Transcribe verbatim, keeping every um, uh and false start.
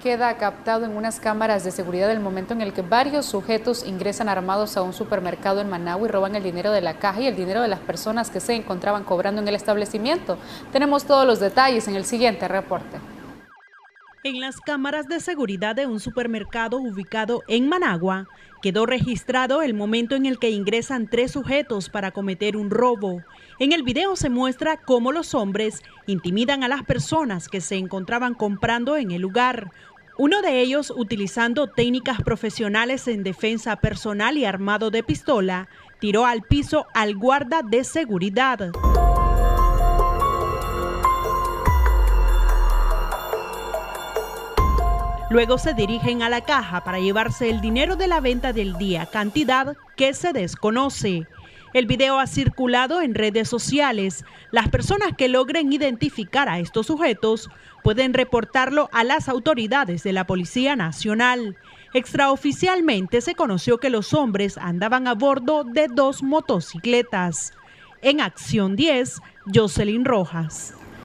queda captado en unas cámaras de seguridad el momento en el que varios sujetos ingresan armados a un supermercado en Managua y roban el dinero de la caja y el dinero de las personas que se encontraban cobrando en el establecimiento. Tenemos todos los detalles en el siguiente reporte. En las cámaras de seguridad de un supermercado ubicado en Managua, quedó registrado el momento en el que ingresan tres sujetos para cometer un robo. En el video se muestra cómo los hombres intimidan a las personas que se encontraban comprando en el lugar. Uno de ellos, utilizando técnicas profesionales en defensa personal y armado de pistola, tiró al piso al guarda de seguridad. Luego se dirigen a la caja para llevarse el dinero de la venta del día, cantidad que se desconoce. El video ha circulado en redes sociales. Las personas que logren identificar a estos sujetos pueden reportarlo a las autoridades de la Policía Nacional. Extraoficialmente se conoció que los hombres andaban a bordo de dos motocicletas. En Acción diez, Jocelyn Rojas.